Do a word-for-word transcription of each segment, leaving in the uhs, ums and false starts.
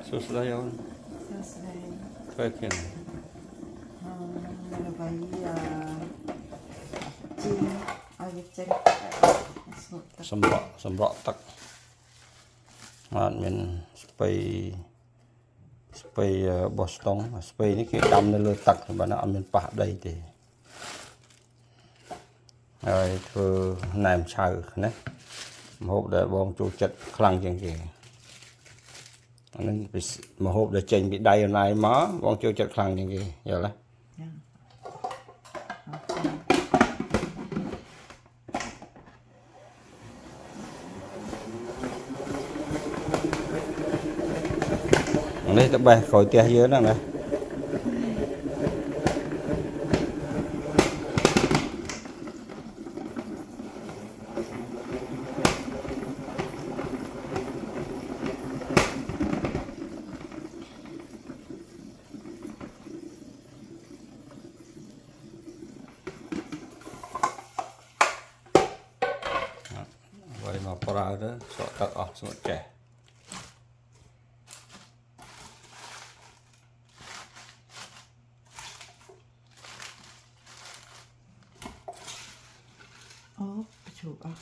Sus đây không? Sus đây. Thuê kia này. Vậy chiên ở cái chân. Sầm bọ, sầm bọ tắc. Bạn mình spray spray Boston, spray này cái đâm lên lưỡi tắc thì bạn ăn mình pạ đây thì. Rồi thưa làm sao này. Hộp để bom chu chật khăn chẳng kì. Nên mà hộp để chênh bị đầy này má bom chu chật khăn chẳng kì. Giờ là. Đây các bạn khỏi tia dưới đó này. Vậy mà pro đó sợ tật ở sợ trẻ. Ốp chụp à.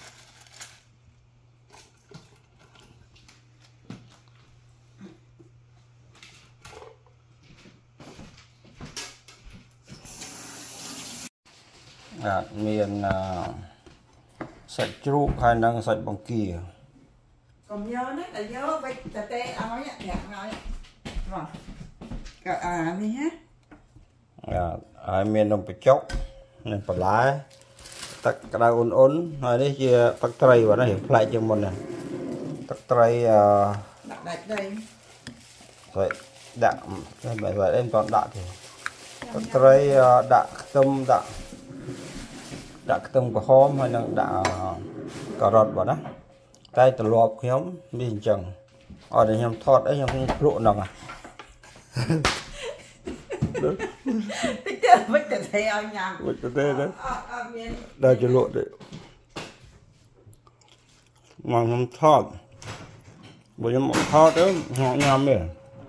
À, miền uh, sạch trụ hay năng sạch bằng kia. Còn nhớ đấy là nhớ với tà tê áo nhá, đẹp nói. Rồi. Cả à đi ha. À, ai miền đồng phải chốc nên phải lá tắc cái đau ôn ôn rồi đấy chia tắc tray và nó hiện lại cho mình này tắc tray đặt đặt đây rồi đạm cái bài vậy em toàn đạm thì tắc tray đạm tâm đạm đạm tâm của hôm hay là đạm cà rốt vào đó tay từ lọp nhóm mình chẳng ở đây nhầm thoát đấy nhầm không lộ nào à. tích tiêu với cái theo nhầm với cái thế đấy đây cho lộ đấy mà không thoát bởi vì một thoát đó họ nhầm đấy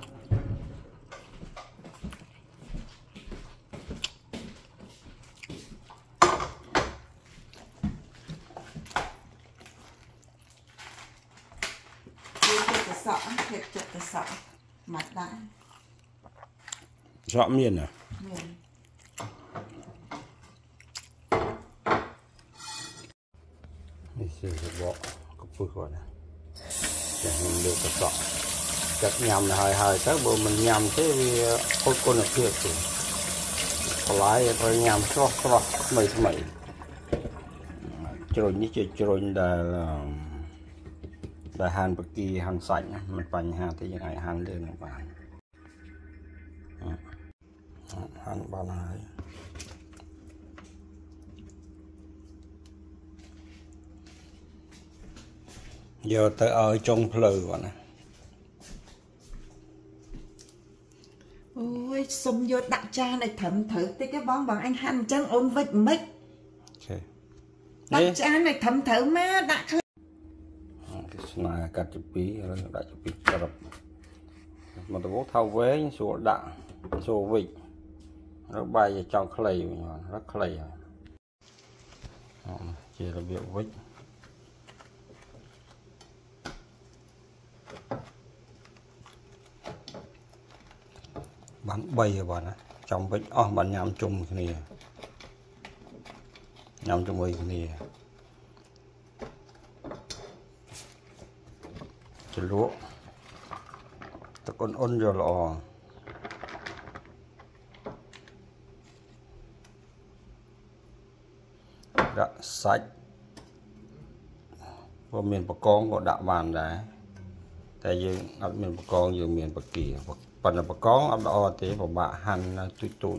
sọ thịt chật cái sọ mặt đại sọ miền à miền mình sẽ bỏ cái phơi vào này để mình được cái sọ chặt nhầm là hơi hơi các bộ mình nhầm thế vì khối con là kia thì còn lại rồi nhầm cho cho mày mày rồi như chơi rồi là là hàng bậc kỳ hàng sạch mình phải hàng thì như này hàng lên này bạn hàng ba này giờ tới ở trong lừ bạn này ôi xông vô đặt cha này thẩm thử tới cái bón bằng anh hành chân ôn vịt mít okay. Đặt cha này thẩm thử má đặt này cắt chụp pí rồi đã chụp pí cắt mà tôi bố thao vế số đạn số vịt nó bay vào trong clay rất clay chỉ là việc vịt bắn bay rồi bạn trong vịt oh, bạn nhắm chung cái này nhắm chung vịt cái này lúa ta còn ôn rồi lò đã sạch và miền bắc con có đạo bàn đấy tại vì ở miền bắc con nhiều miền bắc kỳ phần là bắc con ở đó thế và bạ hành tụi tụi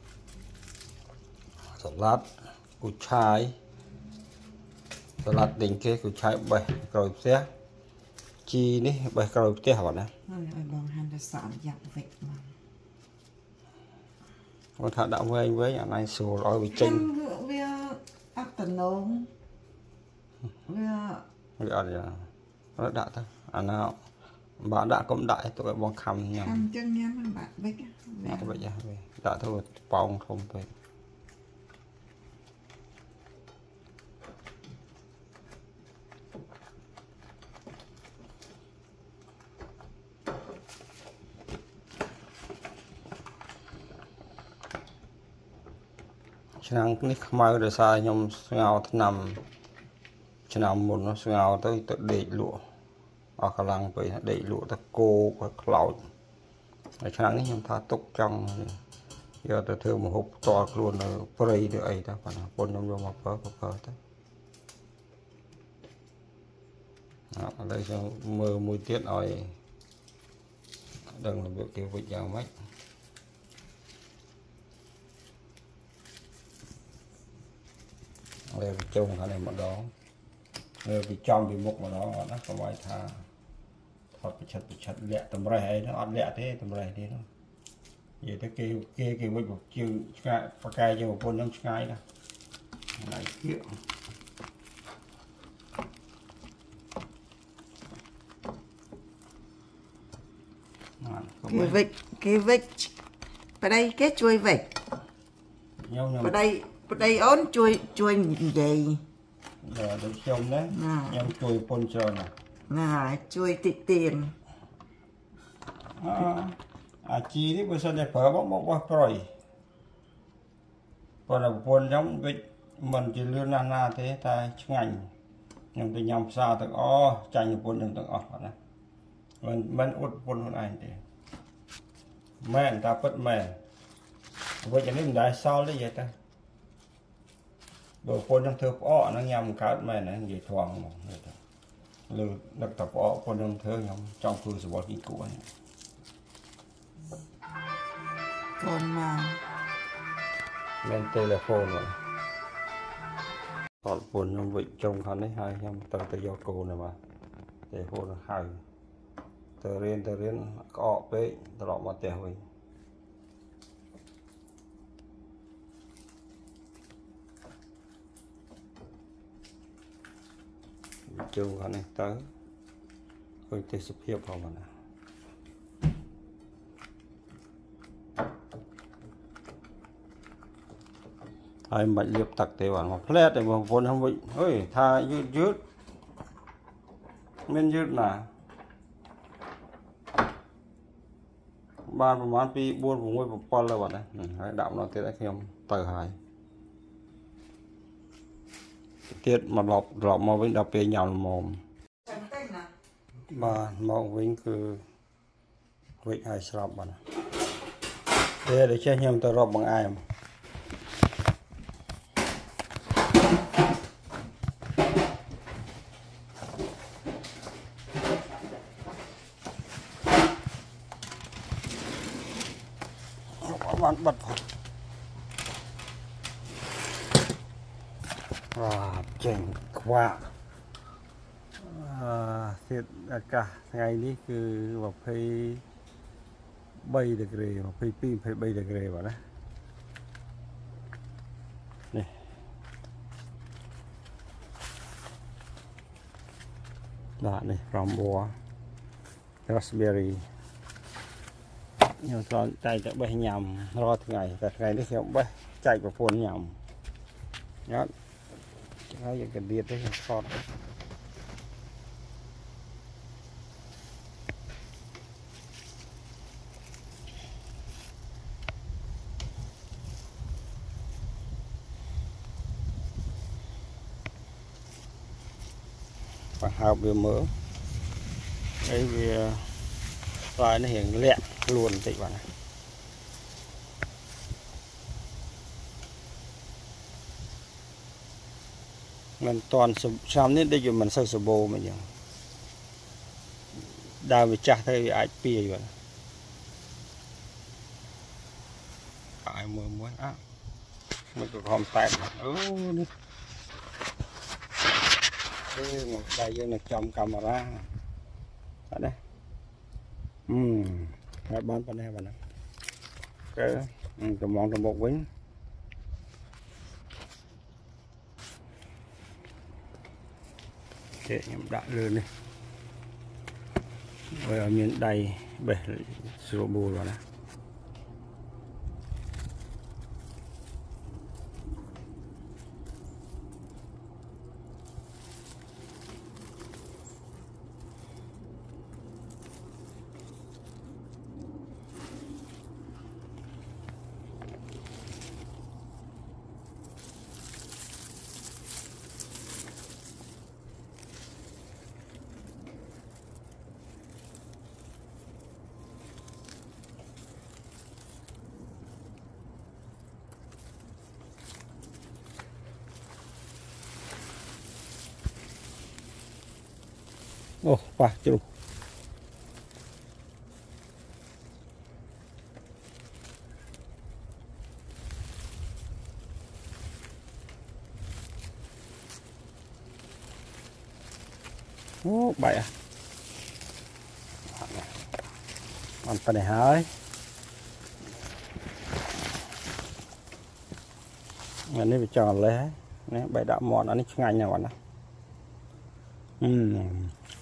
salad củ chai salad đình kế củ chai bày rồi xe chi ní bài cầu tiếp hả nè bằng hành là sọn dặn vịt mà con thợ đạo với anh với nhà này sổ rồi bị chênh với áp tần nông với với ở đây nó đã thôi à nào bạn đã cũng đại tụi bong khăm nhầm khăm chân nha mình bạn với vậy vậy đã thôi bong không về chẳng cái mai rồi sai nhom ngào nằm chẳng một nó ngào tới tự để lụa ở khả năng vậy để lụa ta cô và cloud chẳng này nhom tha tục trong giờ tôi thường một hộp to luôn ở prey được ấy ta còn bốn nhom nhom mà phở phở tới ở đây cho mưa mùi tiết rồi đừng là việc kiểu vịt vào mấy đây bị chung cái này một đó người bị trong bị mục mà đó nó có ai tha thật bị chặt bị chặt lẹ tầm rầy nó ăn lẹ thế tầm rầy thế nó vậy tới kia kia kia với một chương sky và cay cho một con nông sky đó lại kia cái vịt cái vịt ở đây cái chuối vịt ở đây ở đây ón chuối chuối gì giờ được trông đấy nhau chuối pôn tròn này nè chuối tịt tiền à chi đấy bây giờ này phở bóc bóc bóc rồi còn là pôn giống vịt mình chỉ lươn na na thế ta ngành nhưng tôi nhầm sao tôi o chanh pôn đừng tôi o này mình mình út pôn hơn anh thì mẹ ta bất mẹ vậy cho nên đại sao đấy vậy ta đồ pôn trong thưa o nó nhầm cả mẹ này gì thoáng mà lừa đặt tập o pôn trong thưa nhầm trong phương sự bỏ đi cũ này còn mà lên telephone rồi còn pôn trong vị trong hắn đấy hai nhầm tờ tờ do cô này mà telephone là hai tờ riêng tờ riêng có bế tờ lọ mà tè hồi chung cái này tới hơi tê sụp hiệp vào mà nè ai mạnh liệp tặc tế bản mà plét để mà vốn không bị ơi tha dứt dứt men dứt là banประมาณ ปี buôn vùng ngôi một con là bạn này hãy đạo nó thế đã khi ông tờ hài tiết mà lọp lọp mà với đập về nhầm mồm mà mong vĩnh cứ vịnh hai sọp bạn thế để cho nhầm tờ rộp bằng ai mà bạn bật và chỉnh qua thiệt cả ngày ní cứ vào phê bay được rề vào phê pin phê bay được rề vào đấy này bạn này rambo raspberry nhiều con chạy chạy bay nhầm lo thứ ngày cả ngày đấy không bay chạy của phun nhầm nhá cái gì cái điện đấy con và hào bia mỡ đây vì rồi nó hiện lẹ luôn chị bạn này mình toàn sao nên đây mình xây sơ bồ mà nhỉ đào bị chặt hay ai pì vậy ai mưa muối á mình có hòm tay ừ đây một đây dương là trong camera ở đây um hai bán bên đây bạn này cái tầm món tầm một quýnh để nhầm đại lươn đi rồi ở miền đầy bể sữa bù rồi nè. Ồ, quá chú. Ồ, bậy à. Còn phần này hơi. Mình đi phải tròn lấy. Nè, bậy đạo mòn nó ngành nào đó. Ừm.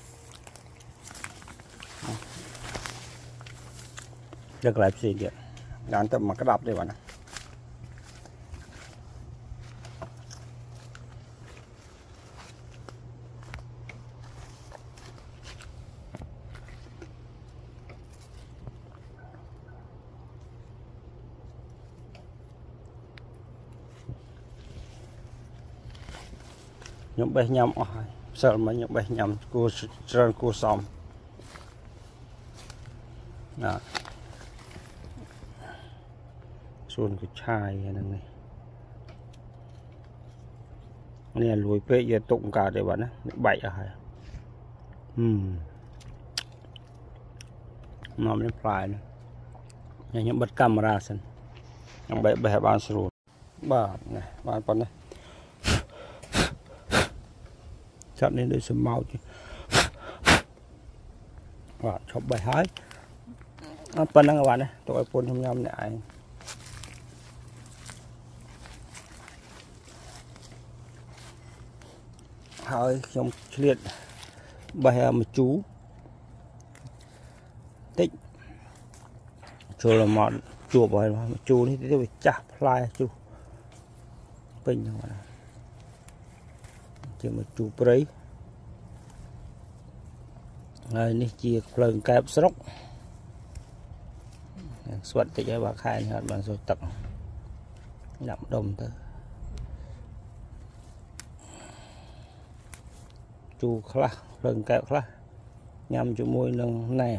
Rất là gì vậy? Đang tập mà cái đập đây bạn ạ. Những bé nhầm ôi, sợ mấy những bé nhầm cua trơn cua xong. Đó. Xuân cái chai này này. Này là lùi pê giờ tụng cả để bạn á, bậy à hay. Ừm. Nó mới phải nữa. Những bật camera xem. Những bé bé bạn sưu. Bà này, bạn con này. Chọn lên để xem mau chứ. Và chọc bài hái. Nó phân đó các bạn này, tôi phun trong nhâm này. Hơi trong liệt bài mà chú tích chú là mọt chùa bài mà chú này thì phải chạp lại chú bình các bạn chỉ một chú đấy nàyនេះជាភ្លើងកែបស្រុកស្វិតតិចឲ្យបើខែនេះអត់បានចូលទឹកដាក់ដុំទៅជូរខ្លះភ្លើងកែបខ្លះញ៉ាំជាមួយនឹងណែម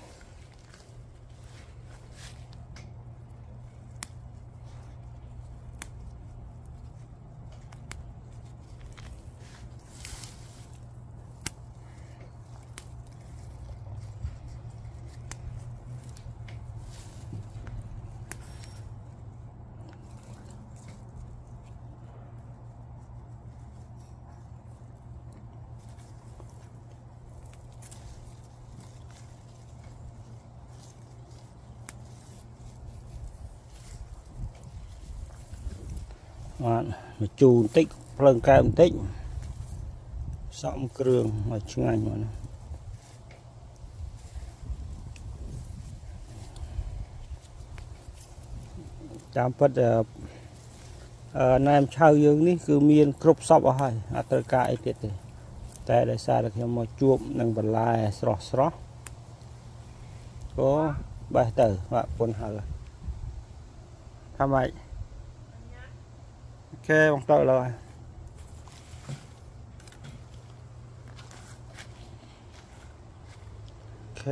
mà chù tích lần cài một tích sọng cường ở chương anh mà chạm phật nam chào dương ní cứ miên cướp sọc ở hai à tới cài tiệt thì tại đây xa được mà chuột nâng bật lại sọt sọt có bài tử và quân hờ tham vậy. Ok, bằng tờ rồi. Ok.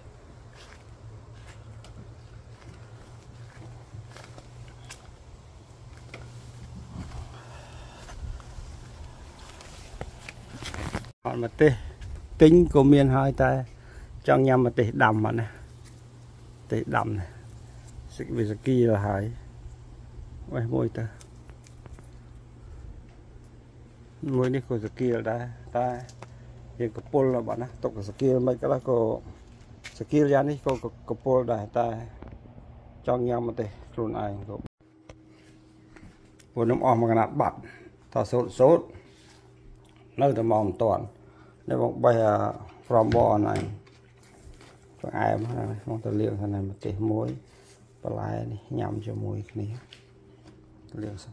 Còn một tê tính của miền hai ta trong nhằm một tê đầm mà nè, tê đầm này, sự vì sự kia là hải, quay môi ta. Môi này có sự kia là ta ta hiện có pol là bạn á tộc sự kia mấy cái là có sự kia ra đi có có pol đại ta trong nhau mà tê luôn ai có pol nấm om mà nát bạt ta sốt sốt nơi ta mòn toàn để một bài from bò này còn ai mà không tự liệu thằng này một tí muối và lại nhằm cho muối cái này liệu xong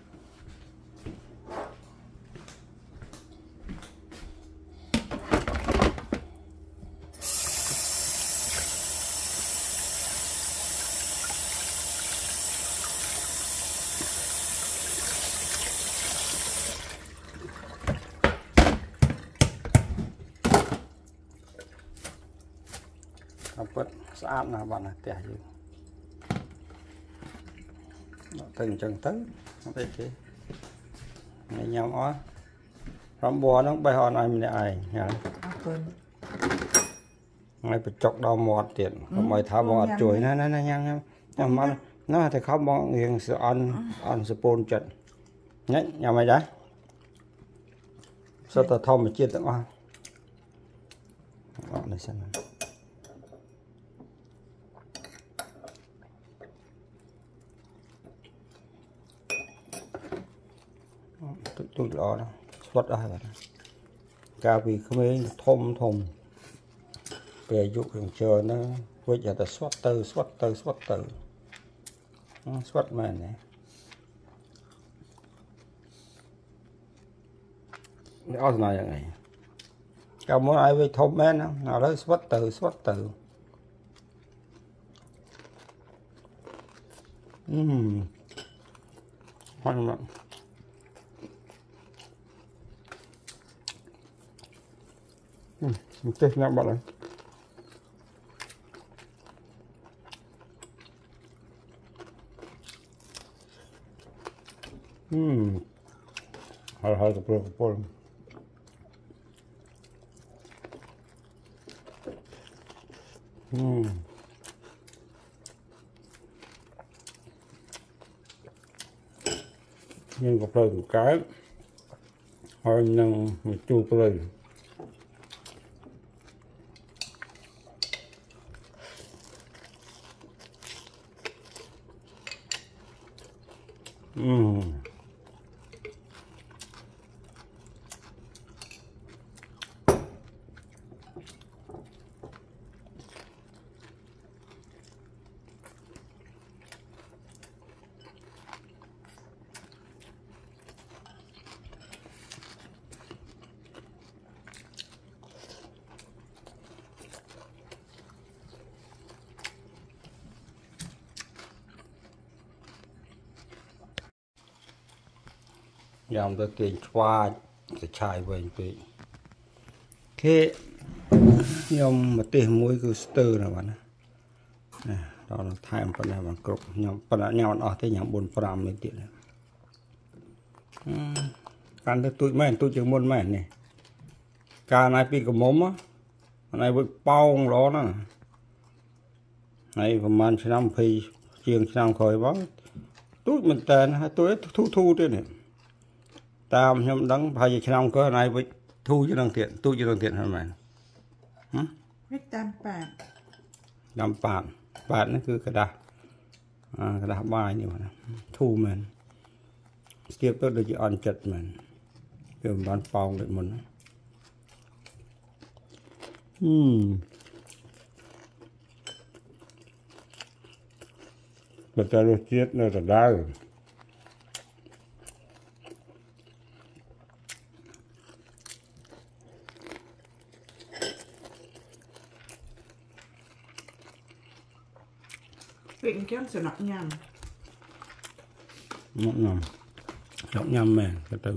bớt sát nào bạn là tẻ gì từng chừng tới không biết gì này nhau ó rắm bò nó bay hòn ai mình ai nhá ngay bị chọc đau mọt tiền mày tháo mọt chuối nó nó nhang nhang nhưng mà nó thì không mong nghiêng sự ăn ăn spoon trận nhé nhà mày đấy sao tao thom mà chia tận oan đó này xem tôi tôi lo đó xuất ra vậy cà vì không ấy thôm thùng về dụng đường chờ nó bây giờ ta xuất từ xuất từ xuất từ xuất mà này đó làอย่างไรcao muốn ai với thôm men không nào đó xuất từ xuất từ ừm hoang lắm một chút nữa bạn ơi ừm hơi hơi tập trung tập ừm nhưng có plei một cái hơi nâng một chút plei ừm dòng tôi tiền qua cái chai về bị thế nhưng mà tiền muối cứ stir là bạn này đó là thay một phần này bằng cục nhóm phần là nhau ở thế nhóm bốn gram mấy tiền này ăn được tụi mày tụi chừng môn mày này ca này bị cái mồm á này bị bao nó đó này còn man năm phi chiên năm khởi bó tụi mình tên hai tụi thu thu thế này tam nhóm đắng hai giờ năm cơ này bị thu cho đồng tiền tu cho đồng tiền hơn mày hết tam bạc tam bạc bạc nó cứ cái đà à, cái đà bài như vậy thu mình tiếp tới được ăn chật mình kiểu bán phong để mình ừm người ta được chết nó là đá rồi Vịnh kéo sự nọc nhằm nọc nhằm nọc nhằm mẹ cái từ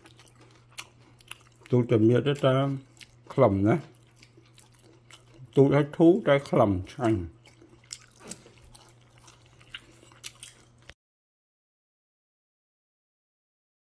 tôi tìm nhớ tới ta khẩm đó tôi thấy thú trái khẩm xanh